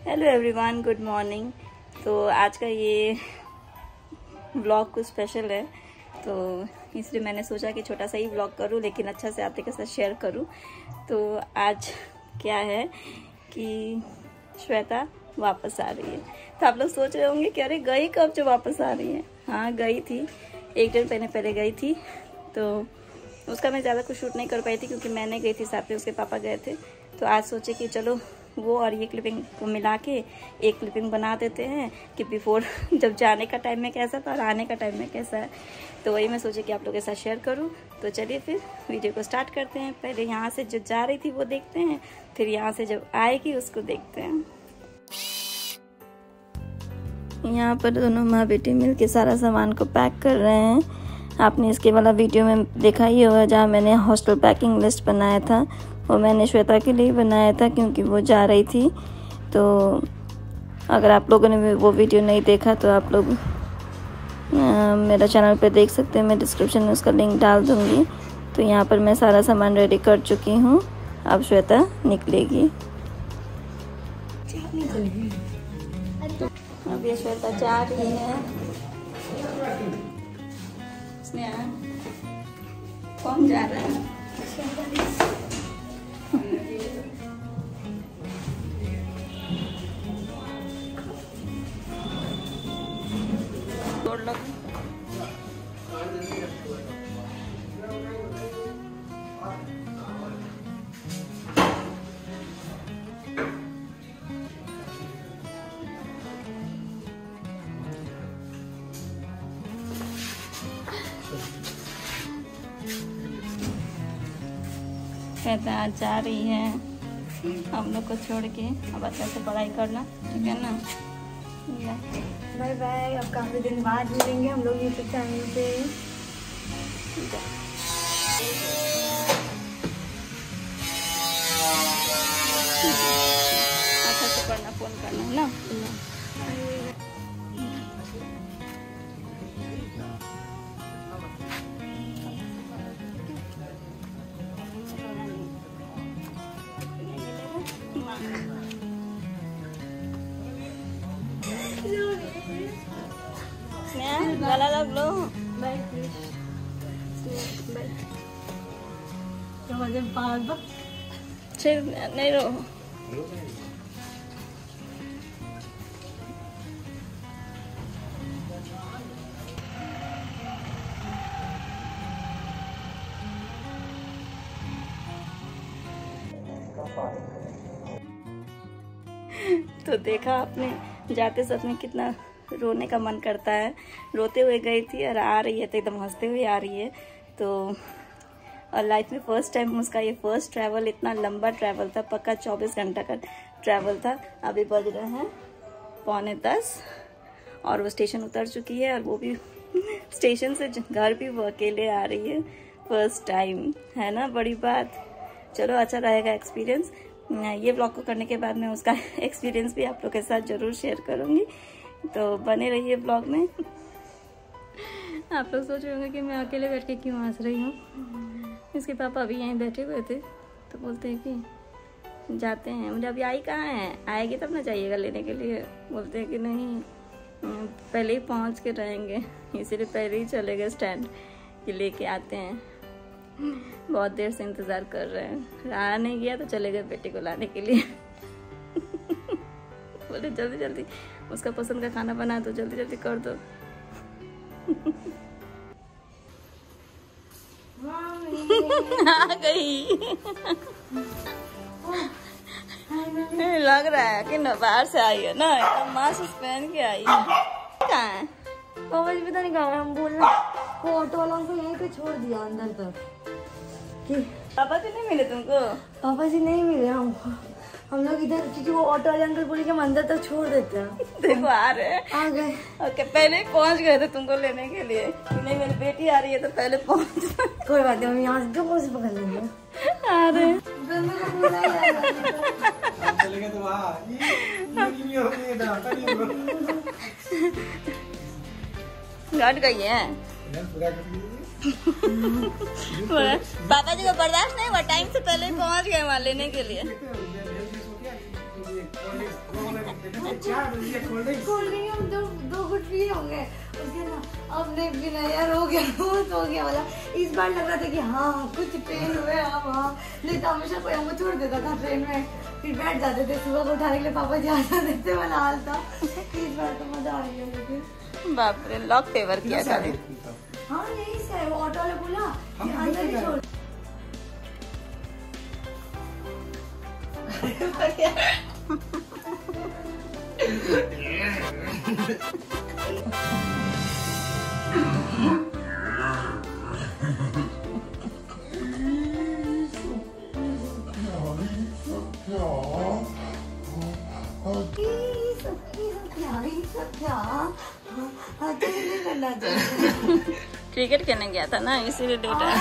Hello everyone, good morning. तो आज का ये व्लॉग कुछ स्पेशल है, तो इसलिए मैंने सोचा कि छोटा सा ही व्लॉग करूं, लेकिन अच्छा से आप लोगों के साथ शेयर करूं। तो आज क्या है कि श्वेता वापस आ रही है। तो आप लोग सोच रहे होंगे कि अरे गई कब जो वापस आ रही है। हाँ, गई थी, एक दिन पहले गई थी। तो उसका मैं ज़्यादा कुछ शूट नहीं कर पाई थी क्योंकि मैंने गई थी, साथ में उसके पापा गए थे। तो आज सोचे कि चलो वो और ये क्लिपिंग को मिला के एक क्लिपिंग बना देते हैं कि बिफोर जब जाने का टाइम में कैसा था और आने का टाइम में कैसा है। तो वही मैं सोचे कि आप लोगों के साथ शेयर करूं। तो चलिए फिर वीडियो को स्टार्ट करते हैं। पहले यहाँ से जो जा रही थी वो देखते हैं, फिर यहाँ से जब आएगी उसको देखते हैं। यहाँ पर दोनों माँ बेटी मिल के सारा सामान को पैक कर रहे हैं। आपने इसके वाला वीडियो में देखा ही होगा जहाँ मैंने हॉस्टल पैकिंग लिस्ट बनाया था, वो मैंने श्वेता के लिए बनाया था क्योंकि वो जा रही थी। तो अगर आप लोगों ने वो वीडियो नहीं देखा तो आप लोग मेरा चैनल पे देख सकते हैं, मैं डिस्क्रिप्शन में उसका लिंक डाल दूँगी। तो यहाँ पर मैं सारा सामान रेडी कर चुकी हूँ, अब श्वेता निकलेगी। अब ये श्वेता जा रही है। कौन जा रहा है? श्वेता आज जा रही है हम लोग को छोड़ के। अब अच्छा से पढ़ाई करना, ठीक है ना? Bye bye. अब काफी दिन बाद मिलेंगे हम लोग यूट्यूब चैनल पे। अच्छा से पढ़ना, फोन करना है ना। गला लग लो। Bye bye. तो मुझे नहीं रो। तो देखा आपने जाते समय कितना रोने का मन करता है। रोते हुए गई थी और आ रही है तो एकदम हंसते हुए आ रही है। तो और लाइफ में फर्स्ट टाइम उसका ये फर्स्ट ट्रैवल, इतना लंबा ट्रैवल था, पक्का 24 घंटा का ट्रैवल था। अभी बज रहे हैं 9:45 और वो स्टेशन उतर चुकी है और वो भी स्टेशन से घर भी वो अकेले आ रही है। फर्स्ट टाइम है ना, बड़ी बात। चलो अच्छा रहेगा एक्सपीरियंस। ये ब्लॉग को करने के बाद मैं उसका एक्सपीरियंस भी आप लोग के साथ जरूर शेयर करूँगी, तो बने रहिए ब्लॉग में। आप लोग सोच रहे होंगे कि मैं अकेले बैठ के क्यों हंस रही हूँ। इसके पापा अभी यहीं बैठे हुए थे तो बोलते हैं कि जाते हैं। मुझे अभी आई कहाँ है, आएगी तब ना जाइएगा लेने के लिए। बोलते हैं कि नहीं, पहले ही पहुँच के रहेंगे, इसीलिए पहले ही चले गए स्टैंड कि लेके आते हैं। बहुत देर से इंतज़ार कर रहे हैं, रहा नहीं गया तो चले गए बेटे को लाने के लिए। बोले जल्दी जल्दी उसका पसंद का खाना बना दो, जल्दी जल्दी कर दो। आ गई। लग रहा है कि ना बाहर से आई है ना, मास्क पहन के आई है। कहाँ है? पापा जी पता नहीं कहाँ, हम बोल रहे ऑटो वालों को यहीं पे छोड़ दिया अंदर तक। पापा जी नहीं मिले तुमको? पापा जी नहीं मिले हमको। हम लोग इधर, क्योंकि वो ऑटो वाले अंकल बोले कि हम अंदर तक छोड़ देते हैं। देखो आ रहे हैं, आ गए। ओके, पहले ही पहुंच गए थे तुमको लेने के लिए। नहीं, मेरी बेटी आ रही है तो पहले पहुंच। कोई बात नहीं, हम यहाँ से जो से पकड़ लेंगे। आ रहे हैं। घट गई है। पापा जी को बर्दाश्त नहीं हुआ, टाइम से पहले पहुंच गए वहाँ लेने के लिए। कोल्ड ड्रिंक हम दो गुट पिए होंगे उसके ना। अब नहीं पीना यार, हो गया बहुत हो गया वाला। इस बार लग रहा था कि हाँ कुछ ट्रेन हुए हम, हाँ नहीं तो हमेशा कोई हमको छोड़ देता था ट्रेन में, फिर बैठ जाते थे, सुबह को उठाने के लिए पापा जी आ जाते थे, वाला हाल था। इस बार तो मजा आ गया मुझे। बाप रे, लॉक फेवर किया था। हाँ यही से वो ऑटो वाले बोला अंदर ही छोड़। क्रिकेट खेलने गया था ना, इसीलिए लेट आया।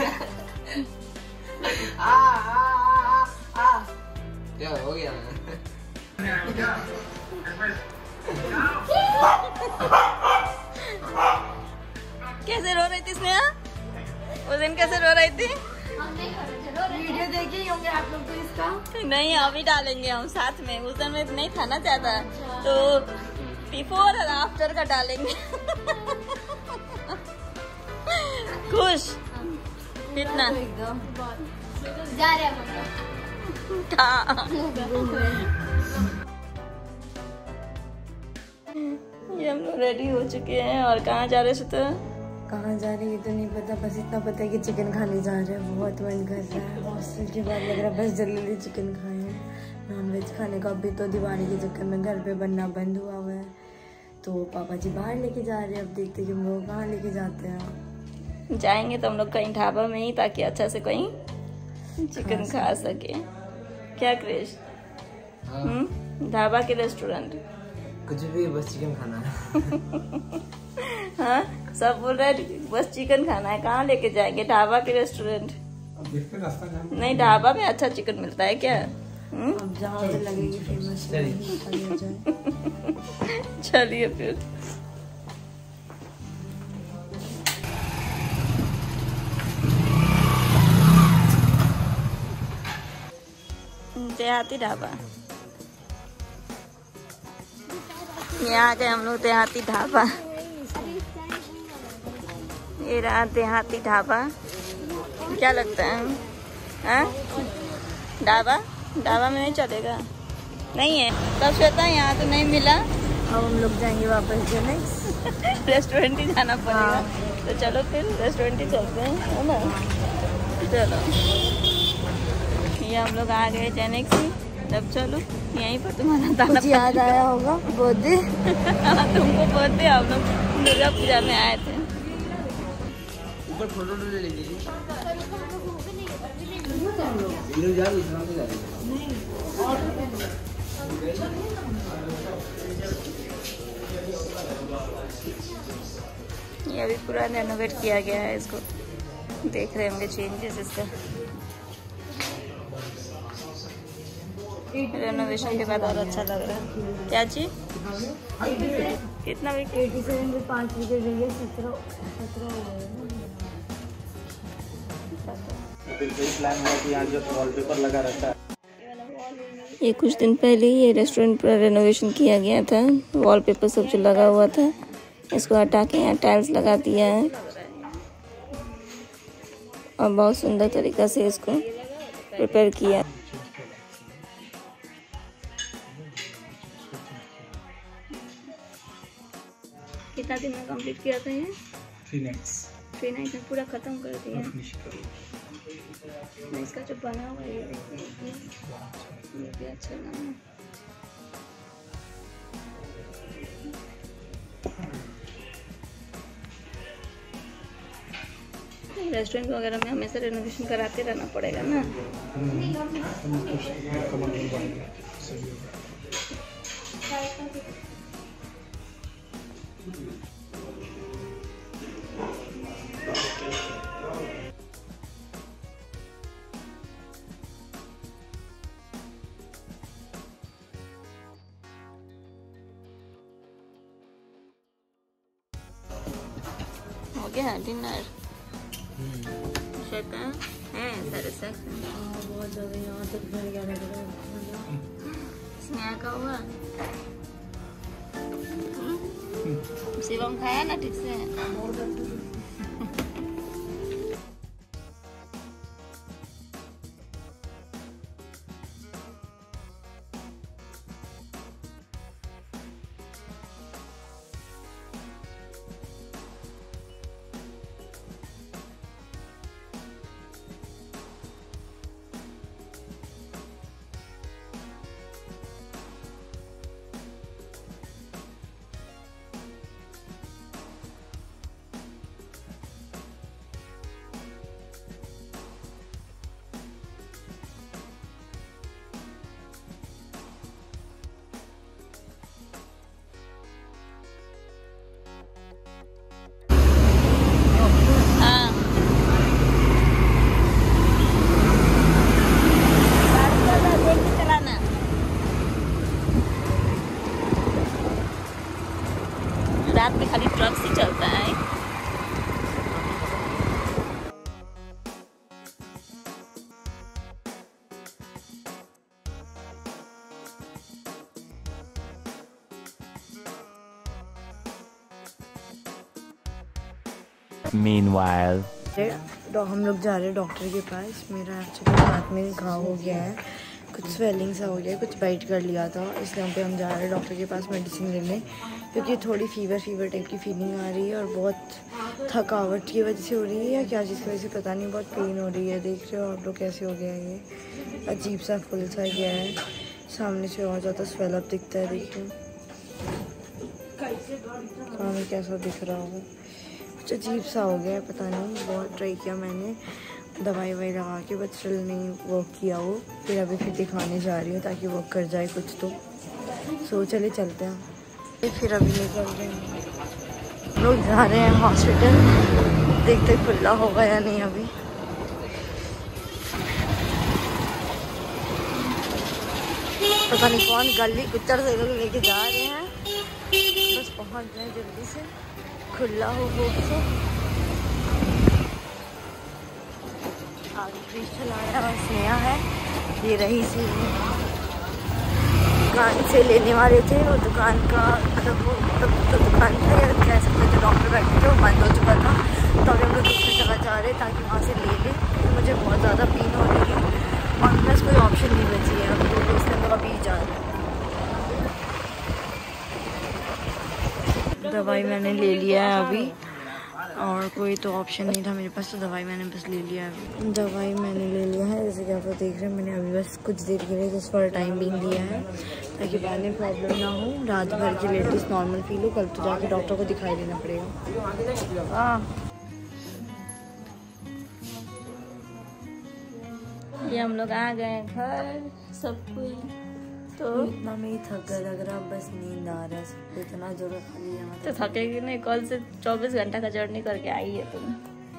क्या हो गया? कैसे रो रही थी स्नेहा? उस दिन कैसे रो रही थी? वीडियो देखे ही होंगे आप लोग तो इसका। नहीं अभी डालेंगे हम साथ में, उस दिन में नहीं था ना ज्यादा, तो बिफोर और आफ्टर का डालेंगे। खुश कितना जा रहे हैं ये हम लोग रेडी हो चुके हैं और कहाँ जा रहे हैं? तो कहाँ जा रही है तो नहीं पता, बस इतना पता है कि चिकन खाने जा रहे हैं। बहुत मन कर रहा है, हॉस्टल के बाद लग रहा है बस जल्दी चिकन खाएं। नॉनवेज खाने का अभी तो दिवाली के चक्कर में घर पे बनना बंद हुआ है, तो पापा जी बाहर लेके जा रहे हैं। अब देखते हैं कि हम लोग कहाँ लेके जाते हैं। जाएंगे तो हम लोग कहीं ढाबा में ही, ताकि अच्छा से कहीं चिकन खा सके। क्या क्रेश? ढाबा के रेस्टोरेंट कुछ भी, बस चिकन खाना है। हाँ सब बोल रहे हैं बस चिकन खाना है। कहाँ लेके जाएंगे? ढाबा के रेस्टोरेंट? नहीं ढाबा में अच्छा चिकन मिलता है क्या? अब जहाँ से लगेगी फेमस चलिए फिर। देहाती ढाबा, यहाँ गए हम लोग देहाती ढाबा। ये रहा देहाती ढाबा। क्या लगता है? ढाबा ढाबा में नहीं चलेगा? नहीं है तब श्वेता, यहाँ तो नहीं मिला। अब हम लोग जाएंगे वापस जेनेक्स। रेस्टोरेंट ही जाना पड़ेगा। तो चलो फिर रेस्टोरेंट ही चलते हैं, है ना? चलो ये हम लोग आ गए जेनेक्स ही। तब चलो यहीं पर तुम्हारा दाना याद आया होगा बर्थडे। तुमको बर्थडे, हम लोग दुर्गा पूजा में आए थे। ऊपर फोटो ले लीजिए। ये अभी पूरा रेनोवेट किया गया है इसको, देख रहे होंगे चेंजेस इसका। रेनोवेशन के बाद और अच्छा लग रहा है। क्या चीज? कितना विकेट? 87 में 5 विकेट रही है, 17 हो गए। प्लान हुआ कि यहाँ जो वॉलपेपर लगा रहता है। ये कुछ दिन पहले ये रेस्टोरेंट पूरा रेनोवेशन किया गया था। वॉलपेपर सब जो लगा हुआ था इसको हटा के यहाँ टाइल्स लगा दिया है और बहुत सुंदर तरीका से इसको प्रिपेयर किया। कितना दिन में कंप्लीट किया था ये? 3 nights। 3 नाइट में पूरा खत्म कर दिया। इसका जो बना हुआ है ये भी अच्छा लगा। रेस्टोरेंट वगैरह में हमेशा रेनोवेशन कराते रहना पड़ेगा ना। हो गया डिनर। श्वेता है सेटिस्फैक्शन? बहुत ज़्यादा यहाँ तक भर गया लग रहा है। स्नेहा का हुआ? शिवम खाया ना ठीक से? रात में खाली ट्रक से चलता है। Meanwhile, हम लोग जा रहे हैं डॉक्टर के पास। मेरा एक्चुअली हाथ में घाव हो गया है, कुछ स्वेलिंग सा हो गया है, कुछ बाइट कर लिया था, इसलिए पे हम जा रहे हैं डॉक्टर के पास मेडिसिन लेने, क्योंकि थोड़ी फीवर टाइप की फीलिंग आ रही है और बहुत थकावट की वजह से हो रही है या क्या चीज़ की वजह से पता नहीं, बहुत पेन हो रही है। देख रहे हो आप लोग कैसे हो गया है, ये अजीब सा फुल सा गया है, सामने से और ज़्यादा स्वेलअप दिखता है। देखिए सामने कैसा दिख रहा हो, कुछ अजीब सा हो गया है, पता नहीं। बहुत ट्राई किया मैंने, दवाई लगा के, बट स्टिल नहीं वर्क किया वो। फिर अभी दिखाने जा रही हूँ ताकि वर्क कर जाए कुछ तो। सो चले चलते हैं। फिर अभी निकल रहे हैं, लोग जा रहे हैं हॉस्पिटल, देखते खुला होगा या नहीं। अभी पता नहीं कौन गली कुत्तर से लोग लेके जा रहे हैं, बस पहुँच जाए जल्दी से, खुला हो वो तो। आगे फ्रिज चला रहा है, स्नेहा है, ये रही सी दुकान से लेने वाले थे। वो दुकान का मतलब वो तो दुकान था या कह सकते थे, डॉक्टर बैठे थे, वो बंद हो चुका था, तो अभी हम लोग दूसरी जगह जा रहे हैं ताकि वहाँ से ले लें। तो मुझे बहुत ज़्यादा पेन हो रही है और प्लस कोई ऑप्शन नहीं बची है अब, तो इसलिए हम लोग अभी जा रहे हैं। दवाई मैंने ले लिया है अभी, और कोई तो ऑप्शन नहीं था मेरे पास, तो दवाई मैंने बस ले लिया है। दवाई मैंने ले लिया है, जैसे कि आप लोग देख रहे हैं। मैंने अभी बस कुछ देर के लिए जस्ट फॉर टाइम बिंग लिया है ताकि बाद में प्रॉब्लम ना हो, रात भर के लिए एटलीस्ट नॉर्मल फील हो। कल तो जाके डॉक्टर को दिखाई देना पड़ेगा। हाँ, ये हम लोग आ गए घर, सब कोई तो इतना में ही थक गया, लग रहा बस नींद आ रहा है सबको, इतना जरूरत नहीं है। तो थकेगी नहीं, कल से 24 घंटा का जर्नी करके आई है तुम।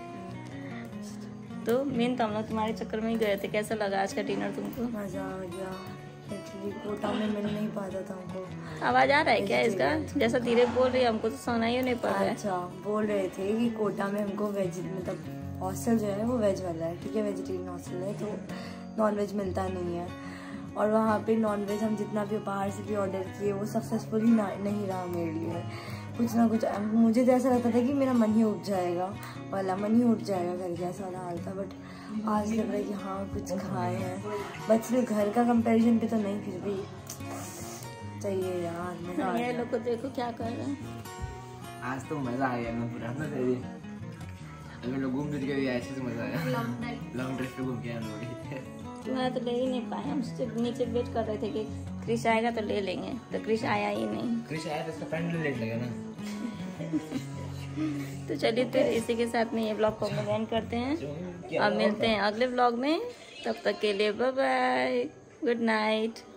तो मेन तो हम लोग तुम्हारे चक्कर में ही गए थे। कैसा लगा आज का डिनर तुमको? मज़ा आ गया। एक्चुअली कोटा में मिल नहीं पाता था हमको। आवाज आ रहा है क्या इसका? जैसा धीरे बोल रही है, हमको तो सुनाई ही नहीं पड़ रहा है। अच्छा, बोल रहे थे कि कोटा में हमको वेज, मतलब हॉस्टल जो है वो वेज वाला है, ठीक है, वेजिटेरियन हॉस्टल है, तो नॉन वेज मिलता नहीं है। और वहाँ पे नॉन वेज हम जितना भी बाहर से भी ऑर्डर किए वो सक्सेसफुल ही नहीं रहा मेरे लिए। कुछ ना कुछ मुझे तो ऐसा लगता था कि मेरा मन ही उठ जाएगा, वाला मन ही उठ जाएगा करके, ऐसा वाला हाल था। बट आज लग रहा है कि हाँ कुछ खाए हैं, बट सिर्फ घर का कंपैरिजन पे तो नहीं, फिर भी चाहिए यार। मज़ा ये लोग को देखो क्या कर रहे हैं। आज तो मजा आया ना पूरा ना तेरी। हम लोग घूम फिर के भी ऐसे से मजा आया। लॉन्ग ड्राइव पे घूम के हम लोग तुम्हारा तो ले ही नहीं पाए, हम सिर्फ नीचे वेट कर रहे थे कि क्रिश आएगा तो ले लेंगे, तो क्रिश आया ही नहीं। क्रिश आया तो इसका फ्रेंड लेट लगा ना। तो चलिए फिर इसी के साथ में ये ब्लॉग को हम एंड करते हैं और मिलते हैं अगले ब्लॉग में। तब तक के लिए बाय बाय, गुड नाइट।